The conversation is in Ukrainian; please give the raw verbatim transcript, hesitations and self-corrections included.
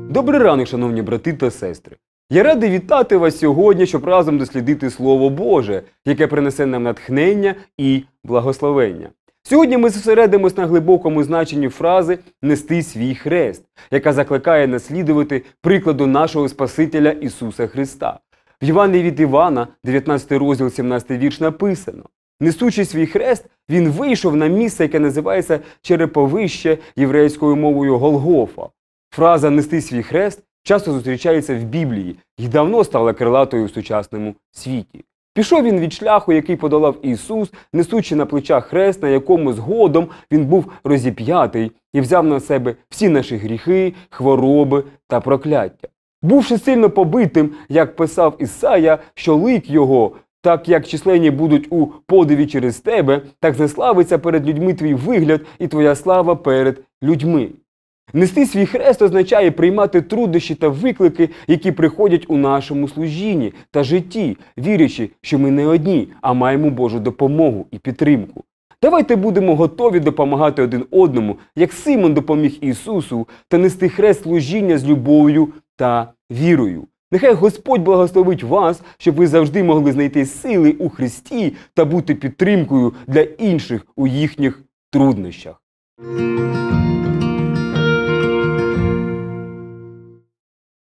Добрий ранок, шановні брати та сестри! Я радий вітати вас сьогодні, щоб разом дослідити Слово Боже, яке принесе нам натхнення і благословення. Сьогодні ми зосередимось на глибокому значенні фрази «нести свій хрест», яка закликає наслідувати прикладу нашого Спасителя Ісуса Христа. В Євангелії від Івана, дев'ятнадцятий розділ, сімнадцятий вірш написано: «Несучи свій хрест, він вийшов на місце, яке називається череповище єврейською мовою Голгофа». Фраза «нести свій хрест» часто зустрічається в Біблії і давно стала крилатою в сучасному світі. Пішов він від шляху, який подолав Ісус, несучи на плечах хрест, на якому згодом він був розіп'ятий і взяв на себе всі наші гріхи, хвороби та прокляття. Бувши сильно побитим, як писав Ісая, що лик його, так як численні будуть у подиві через тебе, так знеславиться перед людьми твій вигляд і твоя слава перед людьми. Нести свій хрест означає приймати труднощі та виклики, які приходять у нашому служінні та житті, вірячи, що ми не одні, а маємо Божу допомогу і підтримку. Давайте будемо готові допомагати один одному, як Симон допоміг Ісусу, та нести хрест служіння з любов'ю та вірою. Нехай Господь благословить вас, щоб ви завжди могли знайти сили у Христі та бути підтримкою для інших у їхніх труднощах.